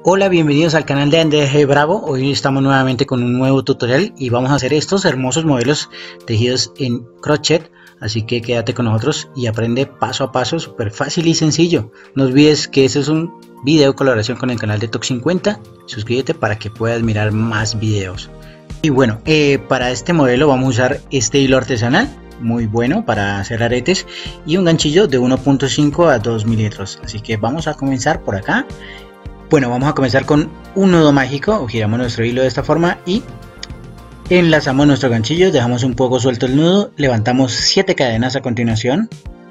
Hola, bienvenidos al canal de Andrés Bravo. Hoy estamos nuevamente con un nuevo tutorial y vamos a hacer estos hermosos modelos tejidos en crochet. Así que quédate con nosotros y aprende paso a paso, súper fácil y sencillo. No olvides que este es un video colaboración con el canal de Toc50. Suscríbete para que puedas mirar más videos. Y bueno, para este modelo vamos a usar este hilo artesanal, muy bueno para hacer aretes, y un ganchillo de 1.5 a 2 milímetros. Así que vamos a comenzar por acá. Bueno, vamos a comenzar con un nudo mágico. Giramos nuestro hilo de esta forma y enlazamos nuestro ganchillo, dejamos un poco suelto el nudo, levantamos 7 cadenas a continuación.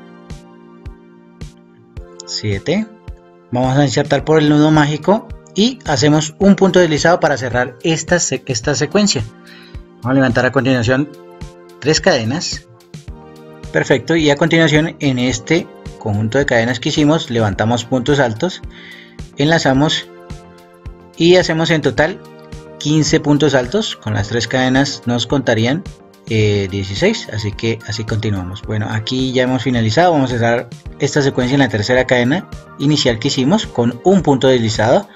7. Vamos a insertar por el nudo mágico y hacemos un punto deslizado para cerrar esta secuencia. Vamos a levantar a continuación 3 cadenas. Perfecto, y a continuación en este conjunto de cadenas que hicimos levantamos puntos altos, enlazamos y hacemos en total 15 puntos altos. Con las 3 cadenas nos contarían 16, así que así continuamos. Bueno, aquí ya hemos finalizado. Vamos a cerrar esta secuencia en la tercera cadena inicial que hicimos con un punto deslizado.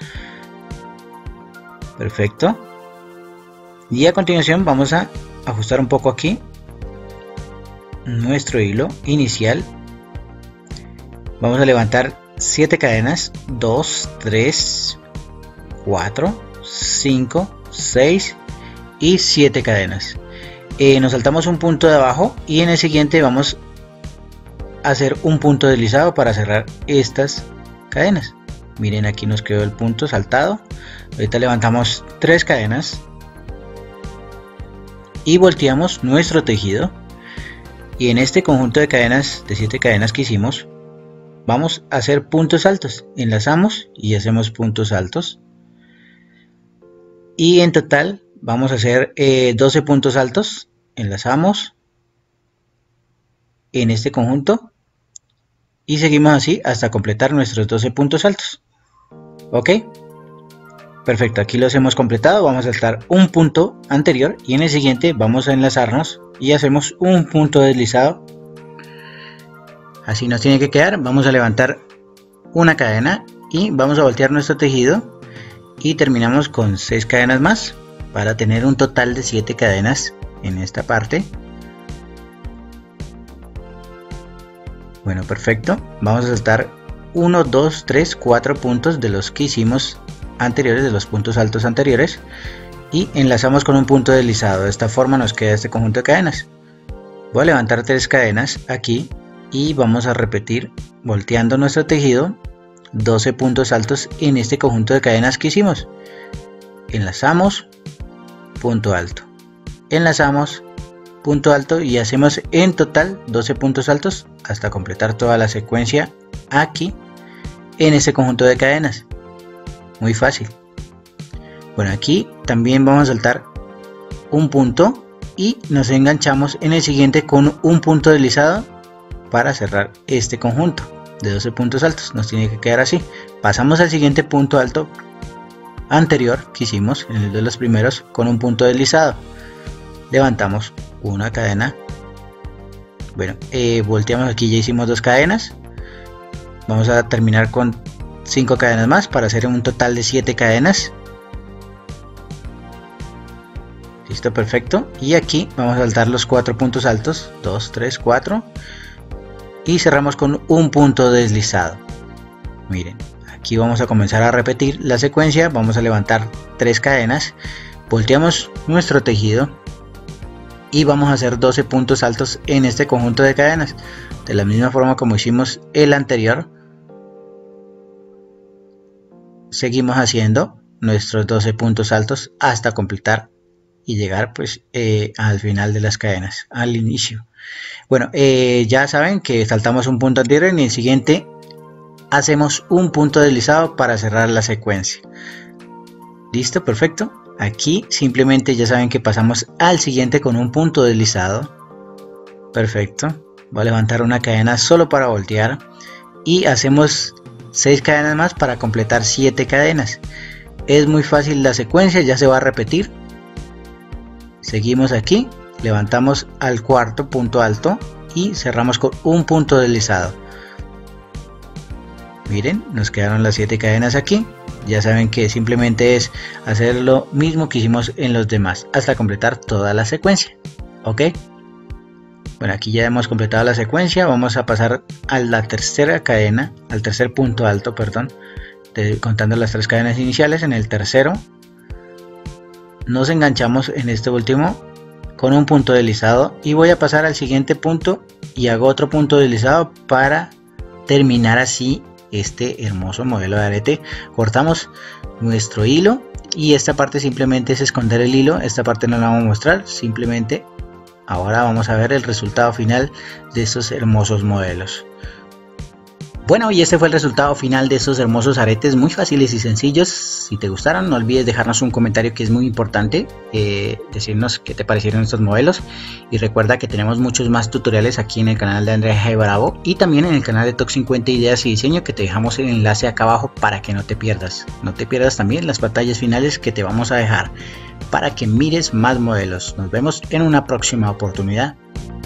Perfecto, y a continuación vamos a ajustar un poco aquí nuestro hilo inicial. Vamos a levantar 7 cadenas, 2, 3, 4, 5, 6 y 7 cadenas. Nos saltamos un punto de abajo y en el siguiente vamos a hacer un punto deslizado para cerrar estas cadenas. Miren, aquí nos quedó el punto saltado. Ahorita levantamos 3 cadenas y volteamos nuestro tejido, y en este conjunto de cadenas, de 7 cadenas que hicimos, vamos a hacer puntos altos. Enlazamos y hacemos puntos altos, y en total vamos a hacer 12 puntos altos. Enlazamos en este conjunto y seguimos así hasta completar nuestros 12 puntos altos. Ok, perfecto, aquí los hemos completado. Vamos a saltar un punto anterior y en el siguiente vamos a enlazarnos y hacemos un punto deslizado. Así nos tiene que quedar. Vamos a levantar una cadena y vamos a voltear nuestro tejido y terminamos con 6 cadenas más para tener un total de 7 cadenas en esta parte. Bueno, perfecto. Vamos a saltar 1, 2, 3, 4 puntos de los que hicimos anteriores, de los puntos altos anteriores, y enlazamos con un punto deslizado. De esta forma nos queda este conjunto de cadenas. Voy a levantar 3 cadenas aquí y vamos a repetir volteando nuestro tejido 12 puntos altos en este conjunto de cadenas que hicimos. Enlazamos, punto alto, enlazamos, punto alto, y hacemos en total 12 puntos altos hasta completar toda la secuencia aquí en este conjunto de cadenas. Muy fácil. Bueno, aquí también vamos a saltar un punto y nos enganchamos en el siguiente con un punto deslizado para cerrar este conjunto de 12 puntos altos. Nos tiene que quedar así. Pasamos al siguiente punto alto anterior que hicimos en el de los primeros con un punto deslizado. Levantamos una cadena. Bueno, volteamos aquí, ya hicimos 2 cadenas. Vamos a terminar con 5 cadenas más para hacer un total de 7 cadenas. Listo, perfecto. Y aquí vamos a saltar los 4 puntos altos, 2, 3, 4, y cerramos con un punto deslizado. Miren, aquí vamos a comenzar a repetir la secuencia. Vamos a levantar 3 cadenas, volteamos nuestro tejido y vamos a hacer 12 puntos altos en este conjunto de cadenas, de la misma forma como hicimos el anterior. Seguimos haciendo nuestros 12 puntos altos hasta completar y llegar pues al final de las cadenas, al inicio. Bueno, ya saben que saltamos un punto anterior, en el siguiente hacemos un punto deslizado para cerrar la secuencia. Listo, perfecto. Aquí simplemente ya saben que pasamos al siguiente con un punto deslizado. Perfecto. Voy a levantar una cadena solo para voltear y hacemos 6 cadenas más para completar 7 cadenas. Es muy fácil la secuencia, ya se va a repetir. Seguimos aquí, levantamos al cuarto punto alto y cerramos con un punto deslizado. Miren, nos quedaron las 7 cadenas aquí. Ya saben que simplemente es hacer lo mismo que hicimos en los demás hasta completar toda la secuencia. ¿Ok? Bueno, aquí ya hemos completado la secuencia. Vamos a pasar a la tercera cadena, al tercer punto alto, perdón, contando las 3 cadenas iniciales. En el tercero nos enganchamos en este último con un punto deslizado y voy a pasar al siguiente punto y hago otro punto deslizado para terminar así este hermoso modelo de arete. Cortamos nuestro hilo y esta parte simplemente es esconder el hilo. Esta parte no la vamos a mostrar, simplemente ahora vamos a ver el resultado final de estos hermosos modelos. Bueno, y este fue el resultado final de estos hermosos aretes, muy fáciles y sencillos. Si te gustaron, no olvides dejarnos un comentario, que es muy importante, decirnos qué te parecieron estos modelos. Y recuerda que tenemos muchos más tutoriales aquí en el canal de Andrés G. Bravo y también en el canal de Top 50 Ideas y Diseño, que te dejamos el enlace acá abajo para que no te pierdas. No te pierdas también las pantallas finales que te vamos a dejar para que mires más modelos. Nos vemos en una próxima oportunidad.